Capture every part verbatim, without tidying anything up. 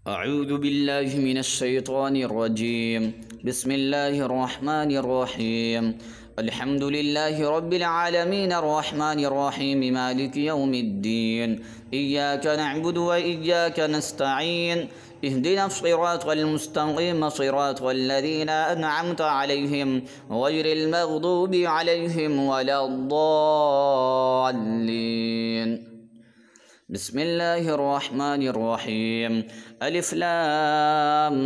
أعوذ بالله من الشيطان الرجيم. بسم الله الرحمن الرحيم. الحمد لله رب العالمين الرحمن الرحيم مالك يوم الدين. إياك نعبد وإياك نستعين. اهدنا الصراط المستقيم صراط الذين أنعمت عليهم غير المغضوب عليهم ولا الضالين. بسم الله الرحمن الرحيم. ألف لام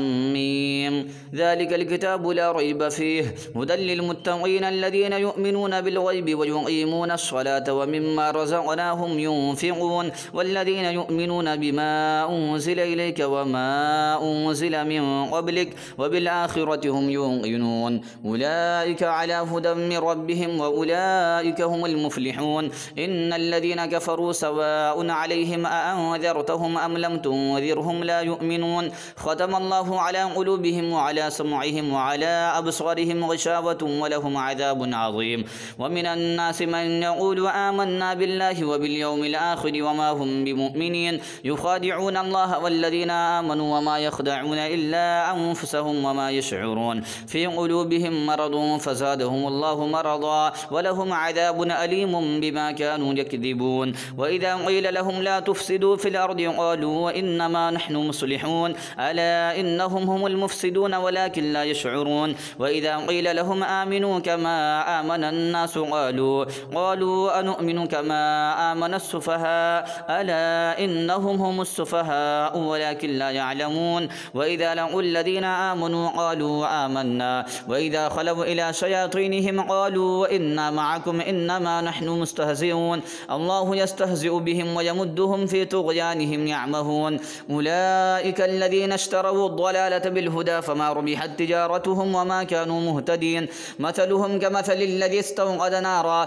ميم. ذلك الكتاب لا ريب فيه هدى للمتقين الذين يؤمنون بالغيب ويقيمون الصلاة ومما رزقناهم ينفقون والذين يؤمنون بما أنزل إليك وما أنزل من قبلك وبالآخرة هم يوقنون أولئك على هدى من ربهم وأولئك هم المفلحون. إن الذين كفروا سواء عليهم أأنذرتهم أم لم تنذرهم لا يؤمنون. ختم الله على قلوبهم وعلى سمعهم وعلى أبصارهم غشاوة ولهم عذاب عظيم. ومن الناس من يقول آمنا بالله وباليوم الآخر وما هم بمؤمنين يخادعون الله والذين آمنوا وما يخدعون إلا أنفسهم وما يشعرون. في قلوبهم مرض فزادهم الله مرضا ولهم عذاب أليم بما كانوا يكذبون. وإذا قيل لهم لا تفسدوا في الأرض قالوا إنما نحن مصلحون ألا إنهم هم المفسدون ولكن لا يشعرون. وإذا قيل لهم آمنوا كما آمن الناس قالوا قالوا أنؤمن كما آمن السفهاء ألا إنهم هم السفهاء ولكن لا يعلمون. وإذا لقوا الذين آمنوا قالوا آمنا وإذا خلوا إلى شياطينهم قالوا إنا معكم إنما نحن مستهزئون. الله يستهزئ بهم ويمدهم في طغيانهم يعمهون. أولئك الذين اشتروا الضلالة بالهدى فما ربحت تجارتهم وما كانوا مهتدين. مثلهم كمثل الذي استوقد نارا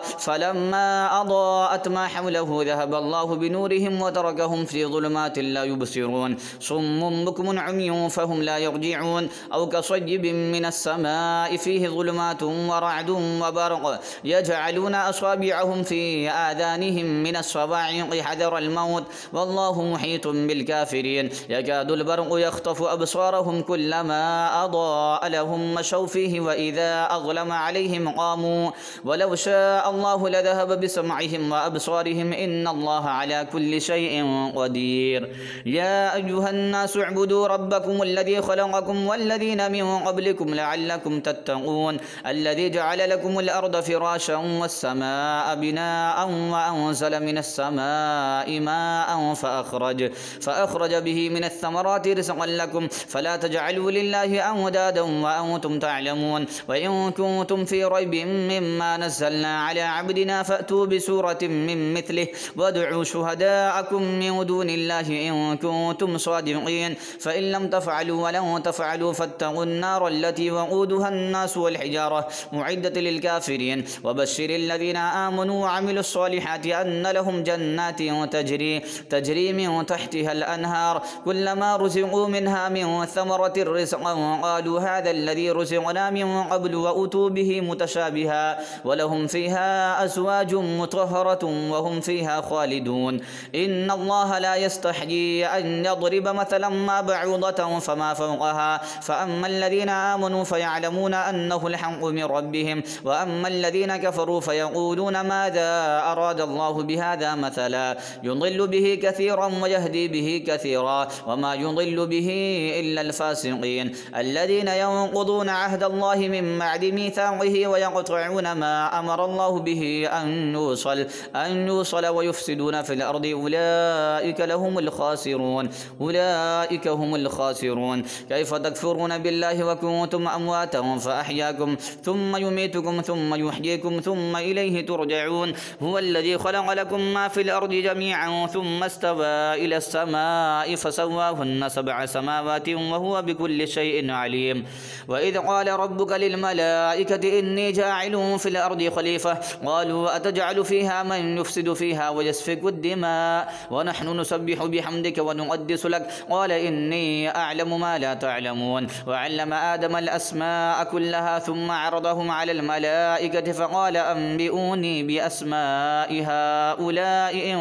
فلما أضاءت ما حوله ذهب الله بنورهم وتركهم في ظلمات لا يبصرون. صم بكم عمي فهم لا يرجعون. أو كصيب من السماء فيه ظلمات ورعد وبرق يجعلون أصابعهم في آذانهم من الصواعق حذر الموت والله محيط بالكافرين. يكاد البرق يخطف أبصارهم كلما أضاء لهم مشوا فيه وإذا أظلم عليهم قاموا ولو شاء الله لذهب بسمعهم وأبصارهم إن الله على كل شيء قدير. يا أيها الناس اعبدوا ربكم الذي خلقكم والذين من قبلكم لعلكم تتقون. الذي جعل لكم الأرض فراشا والسماء بناء وأنزل من السماء ماء فأخرج فأخرج به من الثمرات رزقا لكم فلا تجعلوا لله أندادا وأنتم تعلمون. وإن كنتم في ريب مما نزلنا على عبدنا فأتوا بسورة من مثله وادعوا شهداءكم من دون الله إن كنتم صادقين. فإن لم تفعلوا ولن تفعلوا فاتقوا النار التي وقودها الناس والحجارة أعدت للكافرين. وبشر الذين آمنوا وعملوا الصالحات أن لهم جنات تجري تجري من تحتها الأنهار كلما رزقوا منها من ثمرة رزقا قالوا هذا الذي رزقنا من قبل وأتوا به متشابها ولهم فيها أزواج مطهرة وهم فيها خالدون. إن الله لا يستحيي أن يضرب مثلا ما بعوضة فما فوقها فأما الذين آمنوا فيعلمون أنه الحق من ربهم وأما الذين كفروا فيقولون ماذا أراد الله بهذا مثلا يضل به كثيرا ويهدي به كثيرا وما يضل به إلا الفاسقين الذين ينقضون عهد الله من بعد ميثاقه ويقطعون ما أمر الله به أن يوصل أن يوصل ويفسدون في الأرض أولئك لهم الخاسرون أولئك هم الخاسرون. كيف تكفرون بالله وكنتم أمواتا فأحياكم ثم يميتكم ثم يحييكم ثم إليه ترجعون. هو الذي خلق لكم ما في الأرض جميعا ثم استوى إلى السماء فسواهن سبع سماوات وهو بكل شيء عليم. وإذ قال ربك للملائكة إني جاعل في الأرض خليفة قالوا أتجعل فيها من يفسد فيها ويسفك الدماء ونحن نسبح بحمدك ونقدس لك قال إني أعلم ما لا تعلمون. وعلم آدم الأسماء كلها ثم عرضهم على الملائكة فقال أنبئوني بأسماء هؤلاء إن كنتم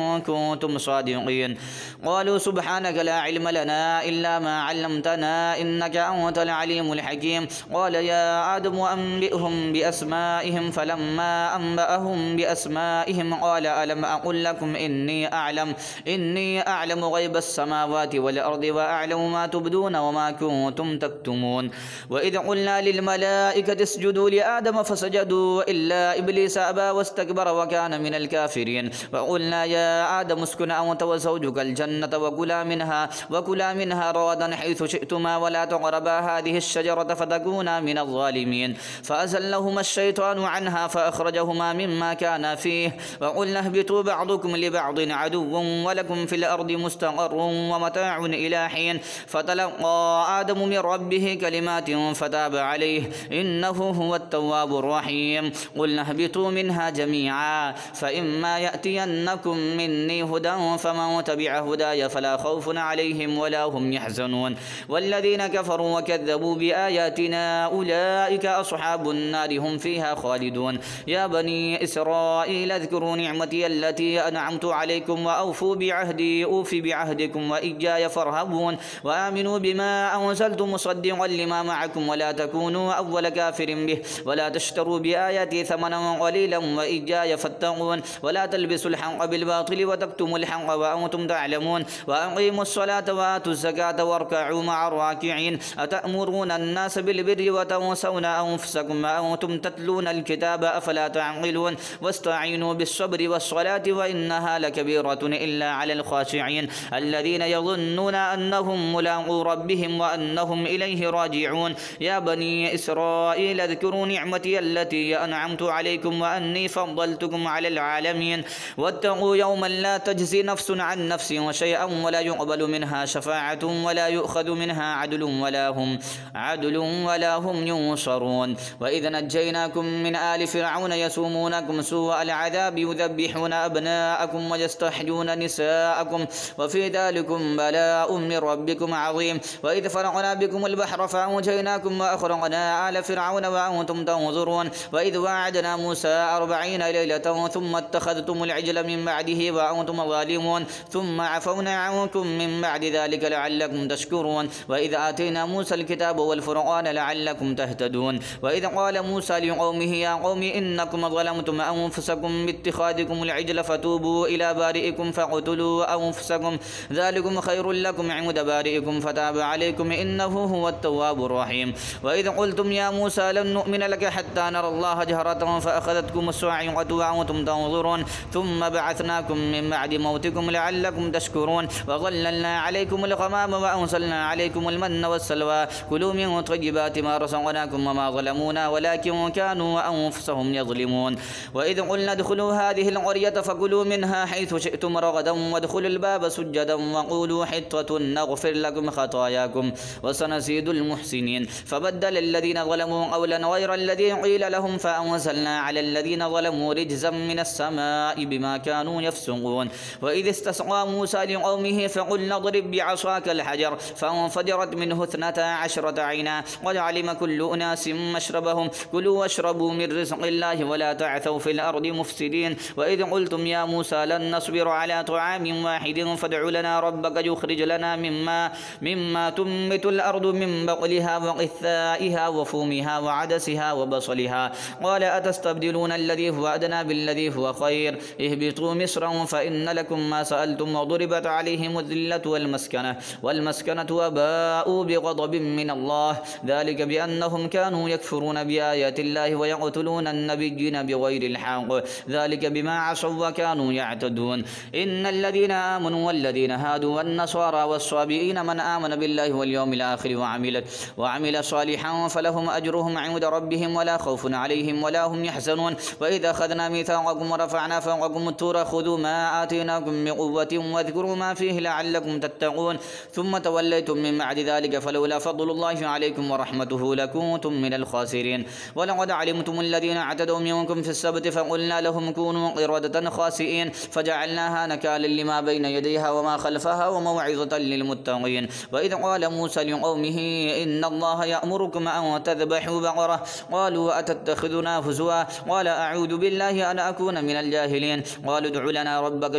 كنتم صادقين. قالوا سبحانك لا علم لنا إلا ما علمتنا إنك أنت العليم الحكيم. قال يا آدم أنبئهم بأسمائهم فلما أنبأهم بأسمائهم قال ألم أقل لكم إني أعلم إني أعلم غيب السماوات والأرض وأعلم ما تبدون وما كنتم تكتمون. وإذ قلنا للملائكة اسجدوا لآدم فسجدوا إلا إبليس أبى واستكبر وكان من الكافرين. وقلنا يا آدم اسكن أنت وزوجك الجنة وكلا منها وكلا منها رغدا حيث شئتما ولا تقربا هذه الشجرة فتكونا من الظالمين. فأزلهما الشيطان عنها فأخرجهما مما كانا فيه. وقلنا اهبطوا بعضكم لبعض عدو ولكم في الأرض مستقر ومتاع إلى حين. فتلقى آدم من ربه كلمات فتاب عليه إنه هو التواب الرحيم. قلنا اهبطوا منها جميعا فإما يأتينكم مني هدى فمن تبع هداي فلا خوف عليهم ولا هم يحزنون. والذين كفروا وكذبوا بآياتنا أولئك أصحاب النار هم فيها خالدون. يا بني إسرائيل اذكروا نعمتي التي أنعمت عليكم وأوفوا بعهدي أوف بعهدكم وإياي فارهبون. وآمنوا بما أنزلت مصدقا لما معكم ولا تكونوا أول كافر به ولا تشتروا بآياتي ثمنا قليلا وإياي فاتقون. ولا تلبسوا الحق بالباطل وتكتموا الحق وأنتم تعلمون. وأقيموا الصلاة وآتوا الزكاة واركعوا مع الراكعين. أتأمرون الناس بالبر وتنسون أنفسكم وأنتم تتلون الكتاب أفلا تعقلون. واستعينوا بالصبر والصلاة وإنها لكبيرة إلا على الخاشعين الذين يظنون أنهم ملاقو ربهم وأنهم إليه راجعون. يا بني إسرائيل اذكروا نعمتي التي أنعمت عليكم وأني فضلتكم على العالمين. واتقوا يوما لا تجزي نفس عن نفس شيئا ولا يقبل منها شفاعة ولا يؤخذ منها عدل ولا هم عدل ولا هم ينصرون. وإذ نجيناكم من آل فرعون يسومونكم سوء العذاب يذبحون أبناءكم ويستحيون نساءكم وفي ذلكم بلاء من ربكم عظيم. وإذ فرقنا بكم البحر فأنجيناكم وأخرجنا آل فرعون وأنتم تنظرون. وإذ وعدنا موسى أربعين ليلة ثم اتخذتم العجل من بعده وأنتم ظالمون ثم عفونا عنكم من بعد ذلك لعلكم تشكرون. وإذ آتينا موسى الكتاب والفرقان لعلكم تهتدون. وإذ قال موسى لقومه يا قوم إنكم ظلمتم أنفسكم باتخاذكم العجل فتوبوا إلى بارئكم فاقتلوا أنفسكم ذلكم خير لكم عند بارئكم فتاب عليكم إنه هو التواب الرحيم. وإذ قلتم يا موسى لن نؤمن لك حتى نرى الله جهرة فأخذتكم الصاعقة وأنتم تنظرون ثم بعثناكم من بعد موتكم لعلكم تشكرون. وظللنا عليكم الغمام وأنزلنا عليكم المن والسلوى كلوا من طيبات ما رزقناكم وما ظلمونا ولكن كانوا أنفسهم يظلمون. وإذ قلنا ادخلوا هذه القرية فكلوا منها حيث شئتم رغدا وادخلوا الباب سجدا وقولوا حطة نغفر لكم خطاياكم وسنزيد المحسنين. فبدل الذين ظلموا قولا غير الذي قيل لهم فأنزلنا على الذين ظلموا رجزا من السماء بما كانوا يفسقون. وإذ استسقى موسى لقومه فقلنا اضرب بعصاك الحجر فانفجرت منه اثنتا عشرة عينا قد علم كل أناس مشربهم كلوا واشربوا من رزق الله ولا تعثوا في الأرض مفسدين. وإذ قلتم يا موسى لن نصبر على طعام واحد فادع لنا ربك يخرج لنا مما مما تنبت الأرض من بقلها وقثائها وفومها وعدسها وبصلها قال أتستبدلون الذي هو أدنى بالذي هو خير اهبطوا مصرا فإن لكم ما سألتم وضربت عليهم الذلة والمسكنة والمسكنة وباءوا بغضب من الله ذلك بأنهم كانوا يكفرون بآيات الله ويقتلون النبيين بغير الحق ذلك بما عصوا وكانوا يعتدون. إن الذين آمنوا والذين هادوا والنصارى والصابئين من آمن بالله واليوم الآخر وعمل وعمل صالحا فلهم أجرهم عند ربهم ولا خوف عليهم ولا هم يحزنون. وإذا أخذنا ميثاقكم ورفعنا فوقكم الطور خذوا ما آتيناكم بقوة واذكروا ما فيه لعلكم تتقون ثم توليتم من بعد ذلك فلولا فضل الله عليكم ورحمته لكنتم من الخاسرين. ولقد علمتم الذين اعتدوا منكم في السبت فقلنا لهم كونوا قردة خاسئين فجعلناها نكالا لما بين يديها وما خلفها وموعظة للمتقين. وإذ قال موسى لقومه إن الله يأمركم أن تذبحوا بقرة قالوا أتتخذنا هزوا قال أعوذ بالله أن أكون من الجاهلين. قالوا ادع لنا ربك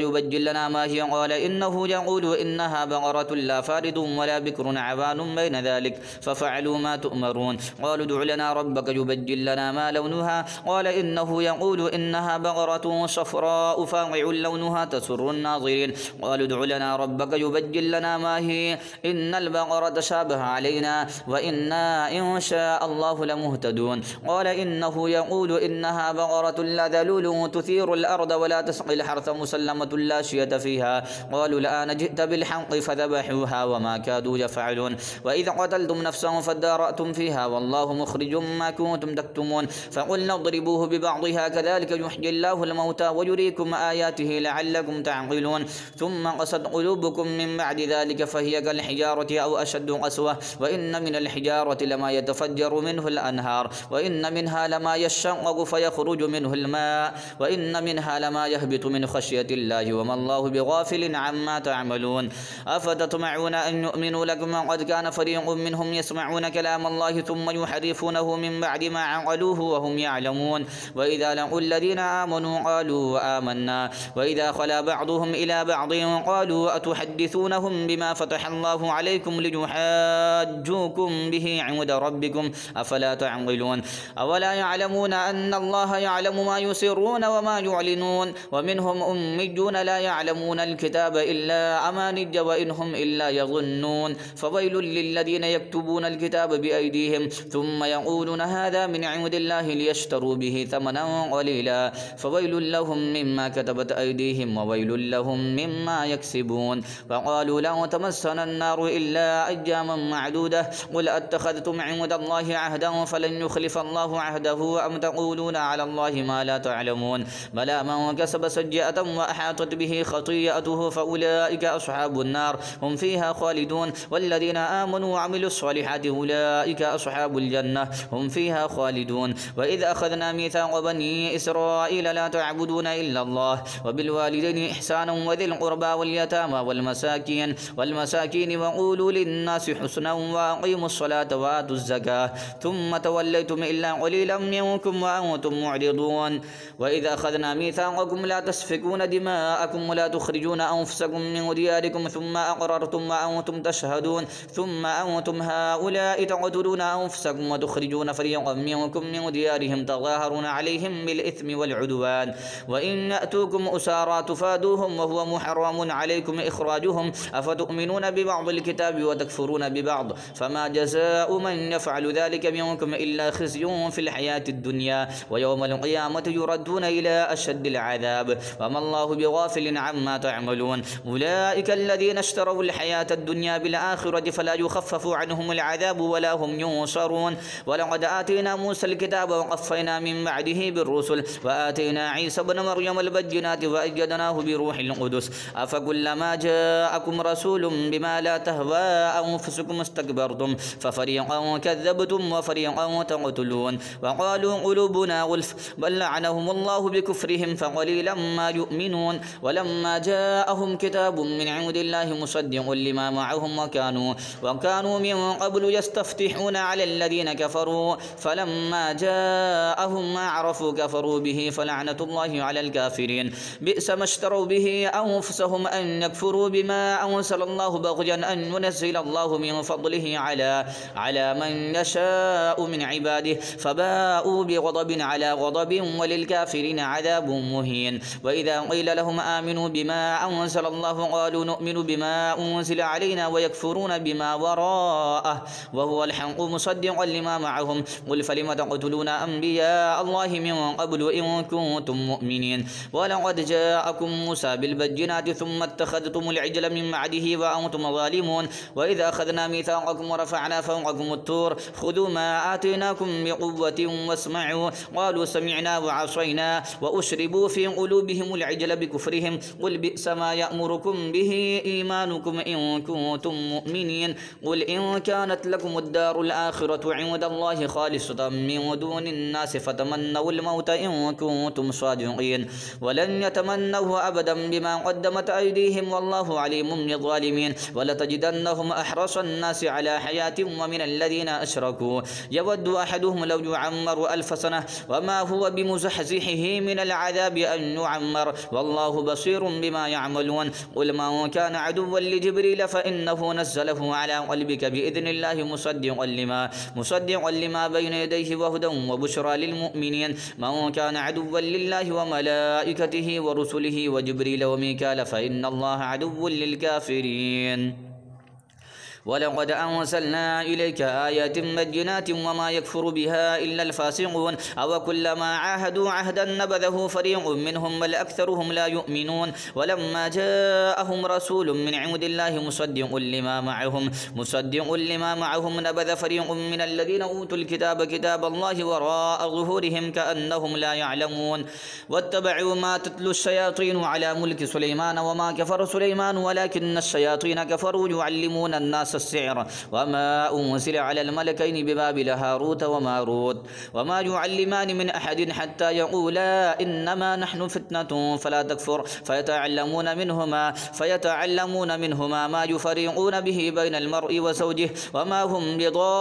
يبين لنا ما هي؟ قال إنه يقول إنها بقرة لا فارض ولا بكر عوان بين ذلك ففعلوا ما تؤمرون. قالوا ادع لنا ربك يبين لنا ما لونها. قال إنه يقول إنها بقرة صفراء فاقع لونها تسر الناظرين. قالوا ادع لنا ربك يبين لنا ما هي إن البقرة تشابه علينا وإنا إن شاء الله لمهتدون. قال إنه يقول إنها بقرة لا ذلول تثير الأرض ولا تسقي الحرث مسلمة لا شية فيها. قالوا الآن جئت بالحق فذبحوها وما كادوا يفعلون. وإذ قتلتم نفسا فادارأتم فيها والله مخرج ما كنتم تكتمون. فقلنا اضربوه ببعضها كذلك يحيي الله الموتى ويريكم آياته لعلكم تعقلون. ثم قست قلوبكم من بعد ذلك فهي كالحجارة أو أشد قسوة. وإن من الحجارة لما يتفجر منه الأنهار وإن منها لما يشقق فيخرج منه الماء وإن منها لما يهبط من خشية الله وما الله بغافل عما تعملون. أفتطمعون أن يؤمنوا لكم وقد كان فريق منهم يسمعون كلام الله ثم يحرفونه من بعد ما عقلوه وهم يعلمون. وإذا لقوا الذين آمنوا قالوا آمنا وإذا خلا بعضهم إلى بعض قالوا أتحدثونهم بما فتح الله عليكم ليحاجوكم به عند ربكم أفلا تعقلون. أولا يعلمون أن الله يعلم ما يسرون وما يعلنون. ومنهم أميون لا يعلمون الكتاب إلا أماني وإنهم إلا يظنون. فويل للذين يكتبون الكتاب بأيديهم ثم يقولون هذا من عند الله ليشتروا به ثمنا قليلا فويل لهم مما كتبت أيديهم وويل لهم مما يكسبون. وقالوا لا تمسنا النار إلا أياما معدودة قل أتخذتم عند الله عهدا فلن يخلف الله عهده أم تقولون على الله ما لا تعلمون. بلى من كسب سيئة وأحاطت به خطيئته فأولئك أصحاب النار هم فيها خالدون. والذين آمنوا وعملوا الصالحات أولئك أصحاب الجنة هم فيها خالدون. وإذ أخذنا ميثاق بني إسرائيل لا تعبدون إلا الله وبالوالدين إحسانا وذي القربى واليتامى والمساكين والمساكين وقولوا للناس حسنا وأقيموا الصلاة وآتوا الزكاة ثم توليتم إلا قليلا منكم وأنتم معرضون. وإذ أخذنا ميثاقكم لا تسفكون دماءكم ولا تخرجون أنفسكم من دياركم ثم أقررتم وأنتم تشهدون ثم أنتم هؤلاء تقتلون أنفسكم وتخرجون فريقا منكم من ديارهم تظاهرون عليهم بالإثم والعدوان وإن يأتوكم أسارى تفادوهم وهو محرم عليكم إخراجهم أفتؤمنون ببعض الكتاب وتكفرون ببعض فما جزاء من يفعل ذلك منكم إلا خزي في الحياة الدنيا ويوم القيامة يردون إلى أشد العذاب وما الله بغافل عما تعملون. أولئك الذين اشتروا الحياة الدنيا بالآخرة فلا يخفف عنهم العذاب ولا هم ينصرون. ولقد آتينا موسى الكتاب وقفينا من بعده بالرسل وآتينا عيسى ابن مريم البينات وأيدناه بروح القدس أفكلما جاءكم رسول بما لا تهوى أنفسكم استكبرتم ففريقا كذبتم وفريقا تقتلون. وقالوا قلوبنا غلف بل لعنهم الله بكفرهم فقليلا ما يؤمنون. ولما جاءهم كتاب من عند الله مصدق لما معهم وكانوا وكانوا من قبل يستفتحون على الذين كفروا فلما جاءهم ما عرفوا كفروا به فلعنة الله على الكافرين. بئس ما اشتروا به أنفسهم أن يكفروا بما أنزل الله بغيا أن ينزل الله من فضله على على من يشاء من عباده فباءوا بغضب على غضب وللكافرين عذاب مهين. وإذا قيل لهم آمنوا بما أنزل الله قالوا نؤمن بما أنزل علينا ويكفرون بما وراءه وهو الحق مصدقا لما معهم قل فلم تقتلون أنبياء الله من قبل إن كنتم مؤمنين. ولقد جاءكم موسى بالبينات ثم اتخذتم العجل من بعده وأنتم ظالمون. وإذا أخذنا ميثاقكم ورفعنا فوقكم الطور خذوا ما آتيناكم بقوة واسمعوا قالوا سمعنا وعصينا وأشربوا في قلوبهم العجل بكفرهم قل بئس ما يأمركم به إيمانكم إن كنتم مؤمنين. قل إن كانت لكم الدار الآخرة عند الله خالصة من دون الناس فتمنوا الموت إن كنتم صادقين ولن يتمنوه أبدا بما قدمت أيديهم والله عليم بالظالمين. ولتجدنهم أحرص الناس على حياة ومن الذين أشركوا يود أحدهم لو يعمر ألف سنة وما هو بمزحزحه من العذاب أن يعمر والله والله بصير بما يعملون قل من كان عدوا لجبريل فإنه نزله على قلبك بإذن الله مصدقا لما مصدقا لما بين يديه وهدى وبشرى للمؤمنين من كان عدوا لله وملائكته ورسله وجبريل وميكال فإن الله عدو للكافرين ولقد أنزلنا إليك آيات بينات وما يكفر بها إلا الفاسقون أو كلما عاهدوا عهدا نبذه فريق منهم بل أكثرهم لا يؤمنون ولما جاءهم رسول من عند الله مصدق لما معهم مصدق لما معهم نبذ فريق من الذين أوتوا الكتاب كتاب الله وراء ظهورهم كأنهم لا يعلمون واتبعوا ما تتلو الشياطين على ملك سليمان وما كفر سليمان ولكن الشياطين كفروا يعلمون الناس السحر وما أنزل على الملكين ببابل هاروت وماروت وما يعلمان من أحد حتى يقولا إنما نحن فتنة فلا تكفر فيتعلمون منهما فيتعلمون منهما ما يفرقون به بين المرء وزوجه وما هم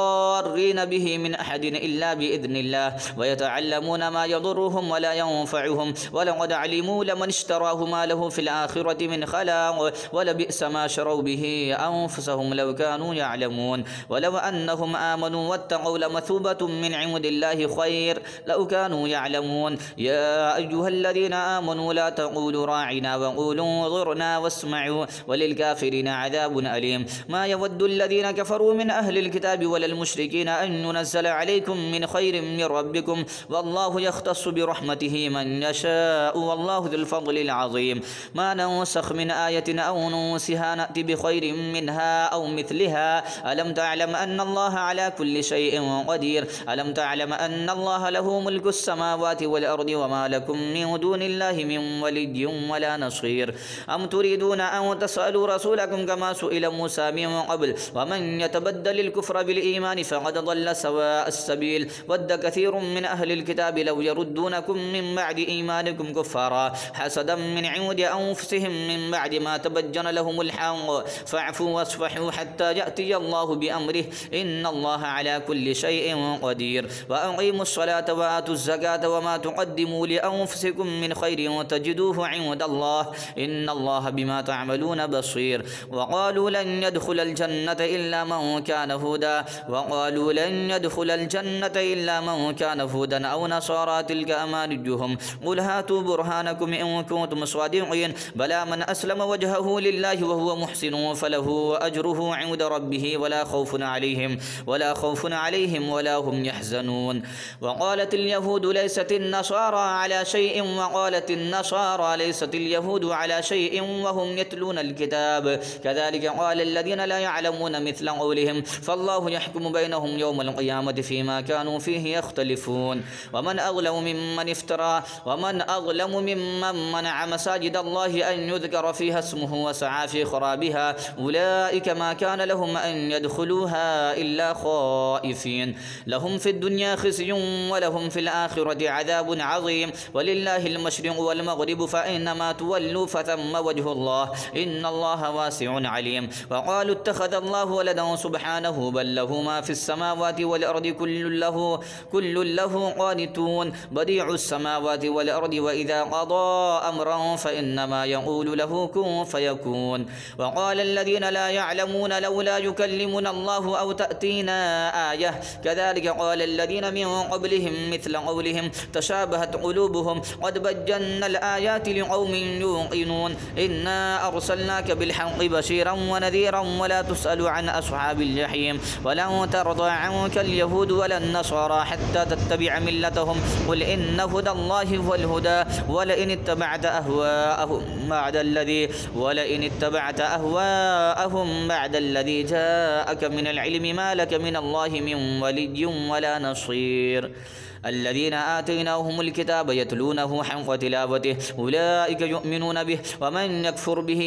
بضارين به من أحد إلا بإذن الله ويتعلمون ما يضرهم ولا ينفعهم ولقد علموا لمن اشتراه ما له في الآخرة من خلاق ولبئس ما شروا به أنفسهم لو كانوا يعلمون ولو أنهم آمنوا واتقوا لمثوبة من عند الله خير لو كانوا يعلمون يا أيها الذين آمنوا لا تقولوا راعنا وقولوا انظرنا واسمعوا وللكافرين عذاب أليم ما يود الذين كفروا من أهل الكتاب ولا المشركين أن ينزل عليكم من خير من ربكم والله يختص برحمته من يشاء والله ذو الفضل العظيم ما ننسخ من آية أو ننسها نأتي بخير منها أو مثلها ألم تعلم أن الله على كل شيء قدير ألم تعلم أن الله له ملك السماوات والأرض وما لكم من دون الله من ولي ولا نصير أم تريدون أن تسألوا رسولكم كما سئل موسى من قبل ومن يتبدل الكفر بالإيمان فقد ضل سواء السبيل ود كثير من أهل الكتاب لو يردونكم من بعد إيمانكم كفارا حسدا من عند أنفسهم من بعد ما تبين لهم الحق فاعفوا واصفحوا حتى يأتي الله بأمره إن الله على كل شيء قدير وأقيموا الصلاة وآتوا الزكاة وما تقدموا لأنفسكم من خير تجدوه عند الله إن الله بما تعملون بصير وقالوا لن يدخل الجنة إلا من كان هودا وقالوا لن يدخل الجنة إلا من كان هودا أو نصارى تلك أمانيهم قل هاتوا برهانكم إن كنتم صادقين بلى من أسلم وجهه لله وهو محسن فله أجره عند ربه ولا خوف عليهم ولا خوف عليهم ولا هم يحزنون وقالت اليهود ليست النصارى على شيء وقالت النصارى ليست اليهود على شيء وهم يتلون الكتاب كذلك قال الذين لا يعلمون مثل قولهم فالله يحكم بينهم يوم القيامة فيما كانوا فيه يختلفون ومن أظلم ممن افترى ومن أظلم ممن منع مساجد الله أن يذكر فيها اسمه وسعى في خرابها أولئك ما كان لهم أن يدخلوها إلا خائفين لهم في الدنيا خزي ولهم في الآخرة عذاب عظيم ولله المشرق والمغرب فإنما تولوا فثم وجه الله إن الله واسع عليم وقالوا اتخذ الله ولدا سبحانه بل له ما في السماوات والأرض كل له كل له قانتون بديع السماوات والأرض وإذا قضى أمرا فإنما يقول له كن فيكون وقال الذين لا يعلمون لولا يكلمنا الله أو تأتينا آية كذلك قال الذين من قبلهم مثل قولهم تشابهت قلوبهم قد بجنا الآيات لقوم يوقنون إنا أرسلناك بالحق بشيرا ونذيرا ولا تسأل عن أصحاب الجحيم ولن ترضى عنك اليهود ولا النصارى حتى تتبع ملتهم قل إن هدى الله هو الهدى ولئن اتبعت أهواءهم بعد الذي ولئن اتبعت أهواءهم بعد الذي جاءك من العلم ما لك من الله من ولي ولا نصير الذين آتيناهم الكتاب يتلونه حق تلاوته أولئك يؤمنون به ومن يكفر به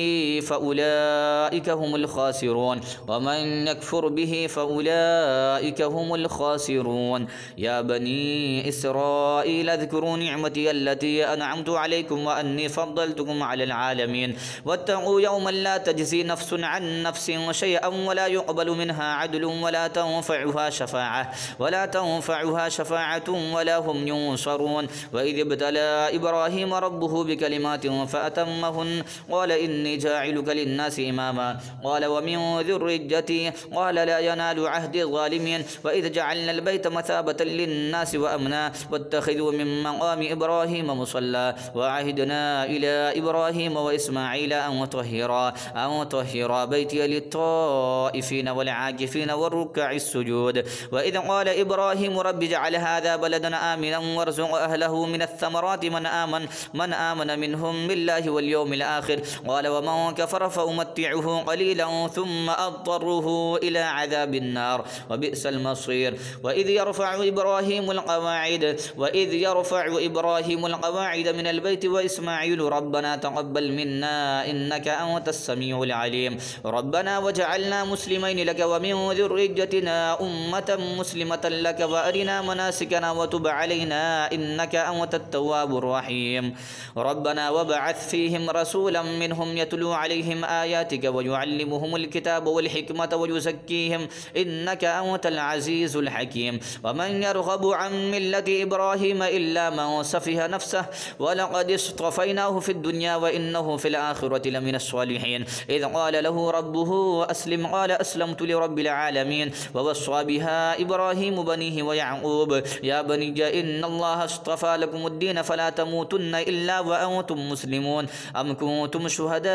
فأولئك هم الخاسرون ومن يكفر به فأولئك هم الخاسرون يا بني إسرائيل اذكروا نعمتي التي أنعمت عليكم وأني فضلتكم على العالمين واتقوا يوما لا تجزي نفس عن نفس شيئا ولا يقبل منها عدل ولا تنفعها شفاعة ولا تنفعها شفاعة ولا هم ينصرون. وإذ ابتلى إبراهيم ربه بكلمات فأتمهن قال إني جاعلك للناس إماما قال ومن ذريتي قال لا ينال عهد الظالمين. وإذ جعلنا البيت مثابة للناس وأمنا واتخذوا من مقام إبراهيم مصلى وعهدنا إلى إبراهيم وإسماعيل أن طهرا أن طهرا بيتي للطائفين والعاكفين والركع السجود. وإذ قال إبراهيم رب اجعل هذا بلدنا آمنا وارزق أهله من الثمرات من آمن من آمن منهم بالله واليوم الآخر قال ومن كفر فأمتعه قليلا ثم أضطره إلى عذاب النار وبئس المصير. وإذ يرفع إبراهيم القواعد وإذ يرفع إبراهيم القواعد من البيت وإسماعيل ربنا تقبل منا إنك أنت السميع العليم ربنا وجعلنا مسلمين لك ومن ذريتنا أمة مسلمة لك وأرنا مناسكنا وتب علينا إنك أنت التواب الرحيم ربنا وابعث فيهم رسولا منهم يتلو عليهم آياتك ويعلمهم الكتاب والحكمة ويزكيهم إنك أنت العزيز الحكيم. ومن يرغب عن ملة إبراهيم إلا من سفه نفسه ولقد اصطفيناه في الدنيا وإنه في الآخرة لمن الصالحين. إذ قال له ربه أسلم قال أسلمت لرب العالمين. ووصى بها إبراهيم بنيه ويعقوب يا بني إن الله اصطفى لكم الدين فلا تموتن إلا وأنتم مسلمون. أم كنتم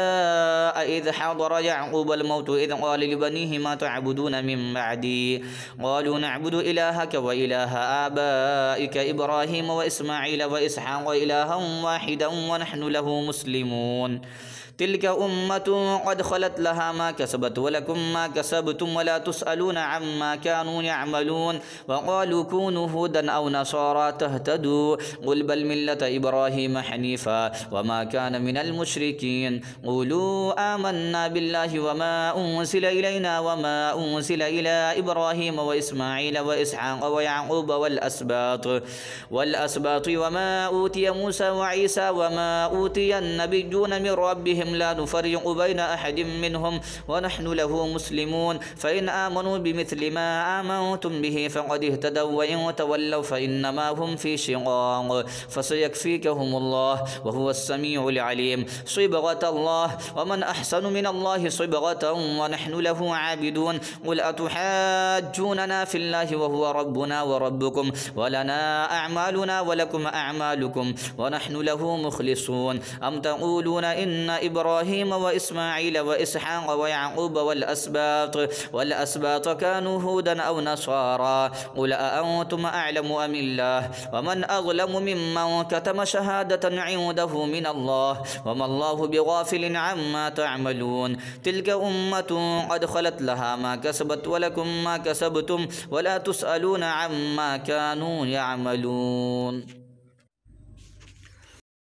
شهداء إذ حضر يعقوب الموت إذ قال لبنيه ما تعبدون من بعدي قالوا نعبد إلهك وإله آبائك إبراهيم وإسماعيل وإسحاق إلها واحدا ونحن له مسلمون. تلك أمة قد خلت لها ما كسبت ولكم ما كسبتم ولا تسألون عما كانوا يعملون. وقالوا كونوا هودا أو نصارى تهتدوا قل بل ملة إبراهيم حنيفا وما كان من المشركين. قولوا آمنا بالله وما أنزل إلينا وما أنزل إلى إبراهيم وإسماعيل وإسحاق ويعقوب والأسباط والأسباط وما أوتي موسى وعيسى وما أوتي النبيون من ربهم لا نفرق بين أحد منهم ونحن له مسلمون. فإن آمنوا بمثل ما آمنتم به فقد اهتدوا وإن تولوا فإنما هم في شقاق فسيكفيكهم الله وهو السميع العليم. صبغة الله ومن أحسن من الله صبغة ونحن له عابدون. قل أتحاجوننا في الله وهو ربنا وربكم ولنا أعمالنا ولكم أعمالكم ونحن له مخلصون. أم تقولون إن إبراهيم وإسماعيل وإسحاق ويعقوب والأسباط والأسباط كانوا هودا أو نصارى قل أأنتم أعلم أم الله ومن أظلم ممن كتم شهادة عنده من الله وما الله بغافل عما تعملون. تلك أمة قد خلت لها ما كسبت ولكم ما كسبتم ولا تسألون عما كانوا يعملون.